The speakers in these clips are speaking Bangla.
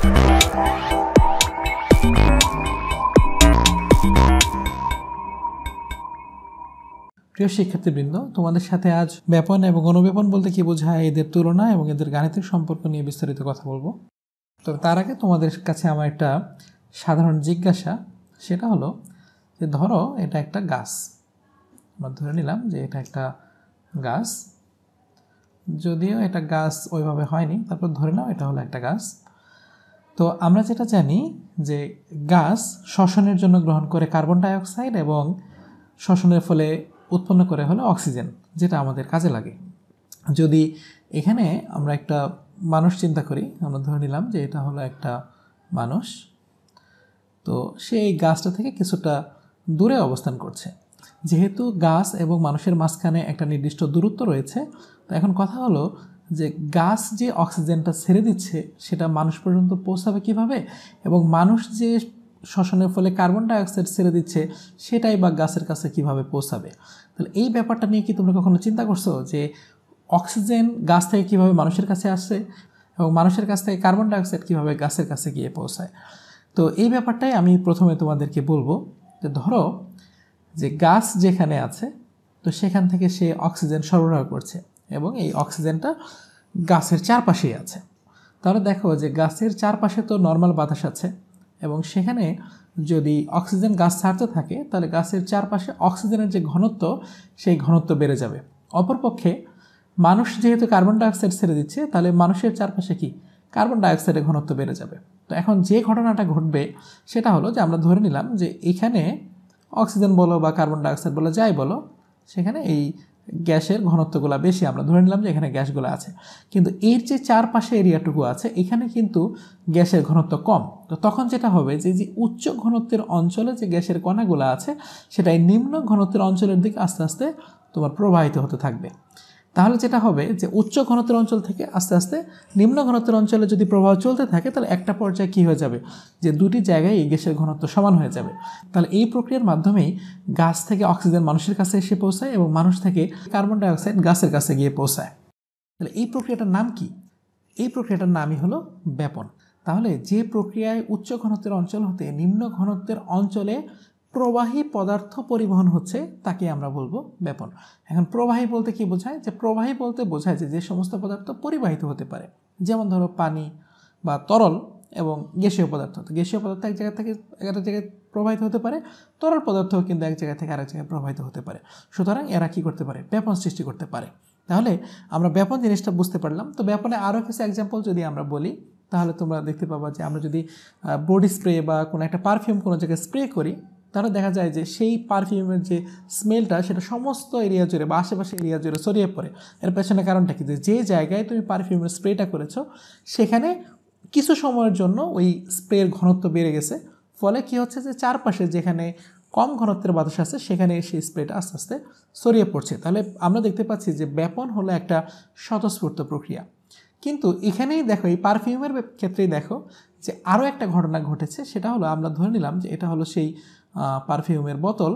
প্রিয় শিক্ষার্থীবৃন্দ, তোমাদের সাথে আজ ব্যাপন এবং অনুব্যাপন বলতে কি বোঝায়, এদের তুলনা এবং এদের গাণিতিক সম্পর্ক নিয়ে বিস্তারিত কথা বলবো। তবে তার আগে তোমাদের কাছে আমার একটা সাধারণ জিজ্ঞাসা, সেটা হলো যে ধরো এটা একটা গাছ, আমরা ধরে নিলাম যে এটা একটা গাছ, যদিও এটা গাছ ওইভাবে হয়নি, তারপর ধরে নাও এটা হলো একটা গাছ। তো আমরা যেটা জানি যে গাছ শ্বসনের জন্য গ্রহণ করে কার্বন ডাই অক্সাইড এবং শ্বসনের ফলে উৎপন্ন করে হলো অক্সিজেন, যেটা আমাদের কাজে লাগে। যদি এখানে আমরা একটা মানুষ চিন্তা করি, আমরা ধরে নিলাম যে এটা হলো একটা মানুষ, তো সে এই গাছটা থেকে কিছুটা দূরে অবস্থান করছে। যেহেতু গাছ এবং মানুষের মাঝখানে একটা নির্দিষ্ট দূরত্ব রয়েছে, তো এখন কথা হলো যে গাছ যে অক্সিজেনটা ছেড়ে দিচ্ছে সেটা মানুষ পর্যন্ত পৌঁছাবে কিভাবে, এবং মানুষ যে শ্বসনের ফলে কার্বন ডাই অক্সাইড ছেড়ে দিচ্ছে সেটাই বা গাছের কাছে কিভাবে পৌঁছাবে। তাহলে এই ব্যাপারটা নিয়ে কি তোমরা কখনো চিন্তা করছো যে অক্সিজেন গাছ থেকে কিভাবে মানুষের কাছে আসছে এবং মানুষের কাছ থেকে কার্বন ডাই অক্সাইড কীভাবে গাছের কাছে গিয়ে পৌঁছায়? তো এই ব্যাপারটাই আমি প্রথমে তোমাদেরকে বলবো যে ধরো যে গাছ যেখানে আছে, তো সেখান থেকে সে অক্সিজেন সরবরাহ করছে এবং এই অক্সিজেনটা গাছের চারপাশেই আছে। তাহলে দেখো যে গাছের চারপাশে তো নর্মাল বাতাস আছে এবং সেখানে যদি অক্সিজেন গাছ ছাড়তে থাকে তাহলে গাছের চারপাশে অক্সিজেনের যে ঘনত্ব, সেই ঘনত্ব বেড়ে যাবে। অপরপক্ষে মানুষ যেহেতু কার্বন ডাইঅক্সাইড ছেড়ে দিচ্ছে, তাহলে মানুষের চারপাশে কি কার্বন ডাইঅক্সাইডের ঘনত্ব বেড়ে যাবে। তো এখন যে ঘটনাটা ঘটবে সেটা হলো যে আমরা ধরে নিলাম যে এখানে অক্সিজেন বলো বা কার্বন ডাইঅক্সাইড বলো, যাই বলো, সেখানে এই গ্যাসের ঘনত্বগুলো বেশি, আমরা ধরে নিলাম যে এখানে গ্যাসগুলো আছে, কিন্তু এর যে চারপাশে এরিয়াটুকু আছে এখানে কিন্তু গ্যাসের ঘনত্ব কম। তো তখন যেটা হবে যে উচ্চ ঘনত্বের অঞ্চলে যে গ্যাসের কণাগুলো আছে সেটা এই নিম্ন ঘনত্বের অঞ্চলের দিকে আস্তে আস্তে তোমার প্রবাহিত হতে থাকবে। তাহলে যেটা হবে যে উচ্চ ঘনত্বের অঞ্চল থেকে আস্তে আস্তে নিম্ন ঘনত্বের অঞ্চলে যদি প্রবাহ চলতে থাকে, তাহলে একটা পর্যায়ে কী হয়ে যাবে যে দুটি জায়গায় এই গ্যাসের ঘনত্ব সমান হয়ে যাবে। তাহলে এই প্রক্রিয়ার মাধ্যমেই গাছ থেকে অক্সিজেন মানুষের কাছে এসে পৌঁছায় এবং মানুষ থেকে কার্বন ডাইঅক্সাইড গাছের কাছে গিয়ে পৌঁছায়। তাহলে এই প্রক্রিয়াটার নাম কি? এই প্রক্রিয়াটার নামই হলো ব্যাপন। তাহলে যে প্রক্রিয়ায় উচ্চ ঘনত্বের অঞ্চল হতে নিম্ন ঘনত্বের অঞ্চলে প্রবাহী পদার্থ পরিবহন হচ্ছে তাকে আমরা বলবো ব্যাপন। এখন প্রবাহী বলতে কি বোঝায়? যে প্রবাহী বলতে বোঝায় যে সমস্ত পদার্থ পরিবাহিত হতে পারে, যেমন ধরো পানি বা তরল এবং গ্যাসীয় পদার্থ। তো গ্যাসীয় পদার্থ এক জায়গা থেকে আরেক জায়গায় প্রবাহিত হতে পারে, তরল পদার্থও কিন্তু এক জায়গা থেকে আরেক জায়গায় প্রবাহিত হতে পারে। সুতরাং এরা কি করতে পারে? ব্যাপন সৃষ্টি করতে পারে। তাহলে আমরা ব্যাপন জিনিসটা বুঝতে পারলাম। তো ব্যাপনে আরও কিছু এক্সাম্পল যদি আমরা বলি, তাহলে তোমরা দেখতে পাবা যে আমরা যদি বডি স্প্রে বা কোনো একটা পারফিউম কোনো জায়গায় স্প্রে করি, তাহলে দেখা যায় যে সেই পারফিউমের যে স্মেলটা সেটা সমস্ত এরিয়া জুড়ে বা আশেপাশে এরিয়া জুড়ে ছড়িয়ে পড়ে। এর পেছনে কারণটা কি? যে জায়গায় তুমি পারফিউমের স্প্রেটা করেছো সেখানে কিছু সময়ের জন্য ওই স্প্রের ঘনত্ব বেড়ে গেছে, ফলে কি হচ্ছে যে চারপাশে যেখানে কম ঘনত্বের বাতাস আছে সেখানে সেই স্প্রেটা আস্তে আস্তে ছড়িয়ে পড়ছে। তাহলে আমরা দেখতে পাচ্ছি যে ব্যাপন হলো একটা স্বতঃস্ফূর্ত প্রক্রিয়া। কিন্তু এখানেই দেখো, এই পারফিউমের ক্ষেত্রেই দেখো যে আরও একটা ঘটনা ঘটেছে। সেটা হলো আমরা ধরে নিলাম যে এটা হলো সেই পারফিউমের বোতল।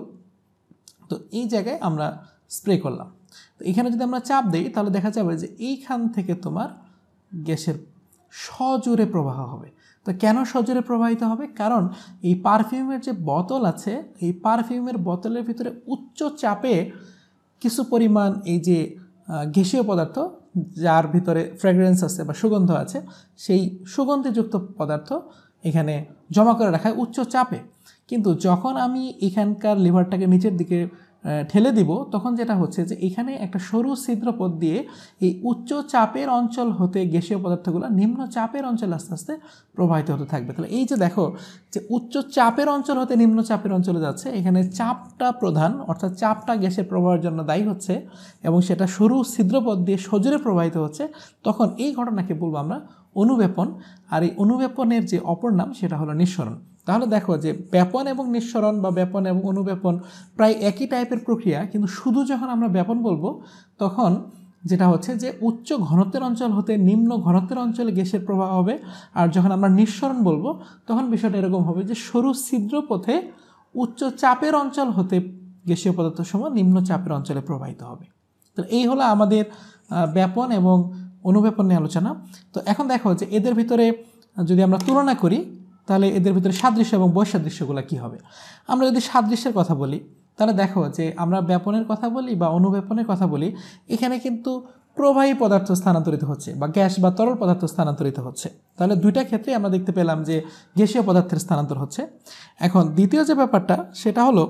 তো এই জায়গায় আমরা স্প্রে করলাম, তো এখানে যদি আমরা চাপ দিই তাহলে দেখা যাবে যে এইখান থেকে তোমার গ্যাসের সজোরে প্রবাহ হবে। তো কেন সজোরে প্রবাহিত হবে? কারণ এই পারফিউমের যে বোতল আছে, এই পারফিউমের বোতলের ভিতরে উচ্চ চাপে কিছু পরিমাণ এই যে গ্যাসীয় পদার্থ, যার ভিতরে ফ্র্যাগ্রেন্স আছে বা সুগন্ধ আছে, সেই সুগন্ধিযুক্ত পদার্থ এখানে জমা করে রাখায় উচ্চ চাপে। কিন্তু যখন আমি এখানকার লিভারটাকে নিচের দিকে ঠেলে দিব, তখন যেটা হচ্ছে যে এখানে একটা সরু ছিদ্রপথ দিয়ে এই উচ্চ চাপের অঞ্চল হতে গ্যাসীয় পদার্থগুলো নিম্ন চাপের অঞ্চলে আস্তে আস্তে প্রবাহিত হতে থাকবে। তাহলে এই যে দেখো যে উচ্চ চাপের অঞ্চল হতে নিম্ন চাপের অঞ্চলে যাচ্ছে, এখানে চাপটা প্রধান, অর্থাৎ চাপটা গ্যাসের প্রবাহের জন্য দায়ী হচ্ছে এবং সেটা সরু ছিদ্রপথ দিয়ে সজোরে প্রবাহিত হচ্ছে। তখন এই ঘটনাকে বলবো আমরা অনুব্যাপন। আর এই অনুব্যাপনের যে অপর নাম সেটা হলো নিঃসরণ। তাহলে দেখো যে ব্যাপন এবং নিঃসরণ বা ব্যাপন এবং অনুব্যাপন প্রায় একই টাইপের প্রক্রিয়া, কিন্তু শুধু যখন আমরা ব্যাপন বলবো তখন যেটা হচ্ছে যে উচ্চ ঘনত্বের অঞ্চল হতে নিম্ন ঘনত্বের অঞ্চলে গ্যাসের প্রবাহ হবে, আর যখন আমরা নিঃসরণ বলবো তখন বিষয়টা এরকম হবে যে সরু ছিদ্রপথে উচ্চ চাপের অঞ্চল হতে গ্যাসীয় পদার্থসমূহ নিম্ন চাপের অঞ্চলে প্রবাহিত হবে। তো এই হলো আমাদের ব্যাপন এবং অনুব্যাপন নিয়ে আলোচনা। তো এখন দেখো যে এদের ভিতরে যদি আমরা তুলনা করি তাহলে এদের ভিতরে সাদৃশ্য এবং বৈসাদৃশ্যগুলো কী হবে। আমরা যদি সাদৃশ্যের কথা বলি তাহলে দেখো যে আমরা ব্যাপনের কথা বলি বা অনুব্যাপনের কথা বলি, এখানে কিন্তু প্রবাহী পদার্থ স্থানান্তরিত হচ্ছে বা গ্যাস বা তরল পদার্থ স্থানান্তরিত হচ্ছে। তাহলে দুইটা ক্ষেত্রে আমরা দেখতে পেলাম যে গ্যাসীয় পদার্থের স্থানান্তর হচ্ছে। এখন দ্বিতীয় যে ব্যাপারটা সেটা হলো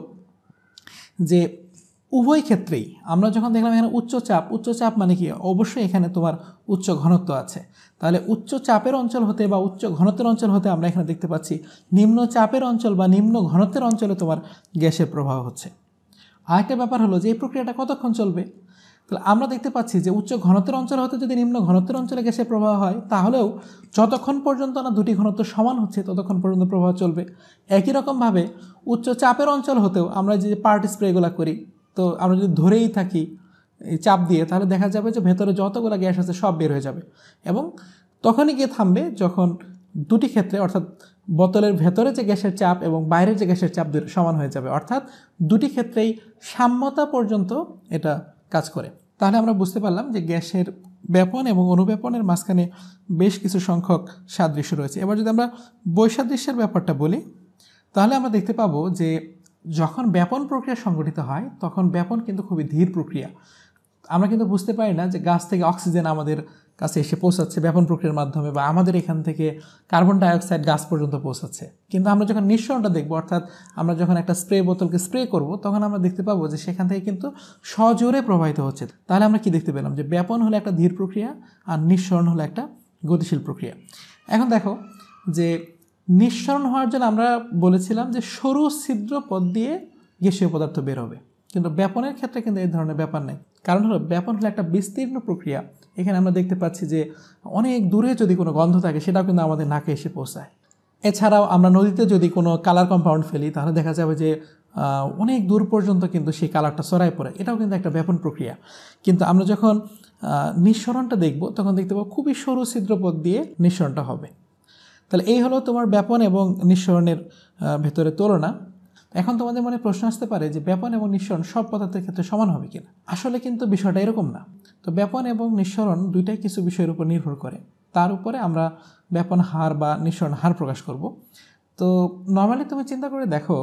যে উভয় ক্ষেত্রেই আমরা যখন দেখলাম এখানে উচ্চ চাপ মানে কি, অবশ্যই এখানে তোমার উচ্চ ঘনত্ব আছে। তাহলে উচ্চ চাপের অঞ্চল হতে বা উচ্চ ঘনত্বের অঞ্চল হতে আমরা এখানে দেখতে পাচ্ছি নিম্ন চাপের অঞ্চল বা নিম্ন ঘনত্বের অঞ্চলে তোমার গ্যাসের প্রবাহ হচ্ছে। আরেকটা ব্যাপার হলো যে এই প্রক্রিয়াটা কতক্ষণ চলবে। তাহলে আমরা দেখতে পাচ্ছি যে উচ্চ ঘনত্বের অঞ্চল হতে যদি নিম্ন ঘনত্বের অঞ্চলে গ্যাসের প্রবাহ হয় তাহলেও যতক্ষণ পর্যন্ত না দুটি ঘনত্ব সমান হচ্ছে ততক্ষণ পর্যন্ত প্রবাহ চলবে। একই রকমভাবে উচ্চ চাপের অঞ্চল হতেও আমরা যে পার্ট স্প্রেগুলো করি, তো আমরা যদি ধরেই থাকি এই চাপ দিয়ে, তাহলে দেখা যাবে যে ভেতরে যতগুলো গ্যাস আছে সব বের হয়ে যাবে এবং তখনই গিয়ে থামবে যখন দুটি ক্ষেত্রে অর্থাৎ বোতলের ভেতরে যে গ্যাসের চাপ এবং বাইরের যে গ্যাসের চাপ সমান হয়ে যাবে, অর্থাৎ দুটি ক্ষেত্রেই সাম্যতা পর্যন্ত এটা কাজ করে। তাহলে আমরা বুঝতে পারলাম যে গ্যাসের ব্যাপন এবং অনুব্যাপনের মাঝখানে বেশ কিছু সংখ্যক সাদৃশ্য রয়েছে। এবার যদি আমরা বৈসাদৃশ্যের ব্যাপারটা বলি তাহলে আমরা দেখতে পাবো যে যখন ব্যাপন প্রক্রিয়া সংঘটিত হয় তখন ব্যাপন কিন্তু খুবই ধীর প্রক্রিয়া। আমরা কিন্তু বুঝতে পারি না যে গাছ থেকে অক্সিজেন আমাদের কাছে এসে পৌঁছাচ্ছে ব্যাপন প্রক্রিয়ার মাধ্যমে, বা আমাদের এখান থেকে কার্বন ডাইঅক্সাইড গাছ পর্যন্ত পৌঁছাচ্ছে। কিন্তু আমরা যখন নিঃসরণটা দেখবো, অর্থাৎ আমরা যখন একটা স্প্রে বোতলকে স্প্রে করব, তখন আমরা দেখতে পাবো যে সেখান থেকে কিন্তু সজোরে প্রবাহিত হচ্ছে। তাহলে আমরা কি দেখতে পেলাম যে ব্যাপন হলো একটা ধীর প্রক্রিয়া আর নিঃসরণ হলো একটা গতিশীল প্রক্রিয়া। এখন দেখো যে নিঃসরণ হওয়ার জন্য আমরা বলেছিলাম যে সরু ছিদ্র পথ দিয়ে গ্যাসীয় পদার্থ বের হবে, কিন্তু ব্যাপনের ক্ষেত্রে কিন্তু এই ধরনের ব্যাপার নেই। কারণ হলো ব্যাপন হলো একটা বিস্তীর্ণ প্রক্রিয়া। এখানে আমরা দেখতে পাচ্ছি যে অনেক দূরে যদি কোনো গন্ধ থাকে সেটাও কিন্তু আমাদের নাকে এসে পৌঁছায়। এছাড়াও আমরা নদীতে যদি কোনো কালার কম্পাউন্ড ফেলি তাহলে দেখা যাবে যে অনেক দূর পর্যন্ত কিন্তু সেই কালারটা ছড়ায় পড়ে, এটাও কিন্তু একটা ব্যাপন প্রক্রিয়া। কিন্তু আমরা যখন নিঃসরণটা দেখব তখন দেখতে পাবো খুবই সরু ছিদ্রপথ দিয়ে নিঃসরণটা হবে। তাহলে এই হলো তোমার ব্যাপন এবং নিঃসরণের ভেতরে তুলনা। এখন তোমাদের মনে প্রশ্ন আসতে পারে যে ব্যাপন এবং নিঃসরণ সব পদার্থের ক্ষেত্রে সমান হবে কিনা। আসলে কিন্তু বিষয়টা এরকম না। তো ব্যাপন এবং নিঃসরণ দুইটাই কিছু বিষয়ের উপর নির্ভর করে, তার উপরে আমরা ব্যাপন হার বা নিঃসরণ হার প্রকাশ করব। তো নর্মালি তুমি চিন্তা করে দেখো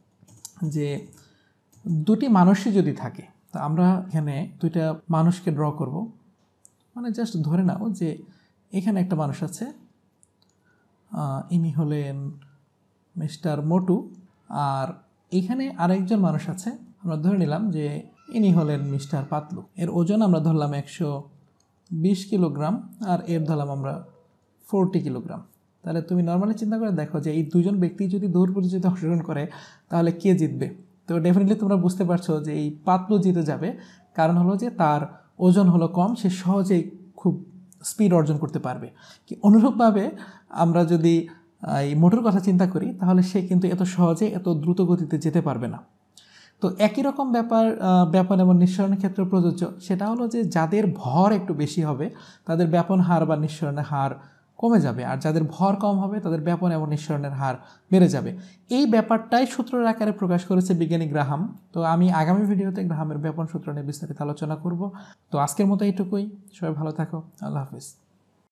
যে দুটি মানুষই যদি থাকে, তো আমরা এখানে দুইটা মানুষকে ড্র করব। মানে জাস্ট ধরে নাও যে এখানে একটা মানুষ আছে, ইনি হলেন মিস্টার মোটু, আর এখানে আরেকজন মানুষ আছে, আমরা ধরে নিলাম যে ইনি হলেন মিস্টার পাতলু। এর ওজন আমরা ধরলাম 120 কিলোগ্রাম আর এর ধরলাম আমরা 40 কিলোগ্রাম। তাহলে তুমি নর্মালি চিন্তা করে দেখো যে এই দুজন ব্যক্তি যদি দৌড় প্রতিযোগিতায় অংশগ্রহণ করে তাহলে কে জিতবে। তো ডেফিনেটলি তোমরা বুঝতে পারছো যে এই পাতলু জিতে যাবে, কারণ হলো যে তার ওজন হলো কম, সে সহজেই খুব স্পিড অর্জন করতে পারবে। কি অনুরূপভাবে আমরা যদি এই মোটর কথা চিন্তা করি তাহলে সে কিন্তু এত সহজে এত দ্রুত গতিতে যেতে পারবে না। তো একই রকম ব্যাপার ব্যাপন এবং নিঃসরণের ক্ষেত্রে প্রযোজ্য। সেটা হলো যে যাদের ভর একটু বেশি হবে তাদের ব্যাপন হার বা নিঃসরণের হার কমে যাবে, আর যাদের ভর কম হবে তাদের ব্যাপন এবং নিঃসরণের হার বেড়ে যাবে। এই ব্যাপারটাই সূত্রের আকারে প্রকাশ করেছে বিজ্ঞানী গ্রাহাম। তো আমি আগামী ভিডিওতে গ্রাহামের ব্যাপন সূত্র নিয়ে বিস্তারিত আলোচনা করব। তো আজকের মতো এইটুকুই। সবাই ভালো থাকো। আল্লাহ হাফিজ।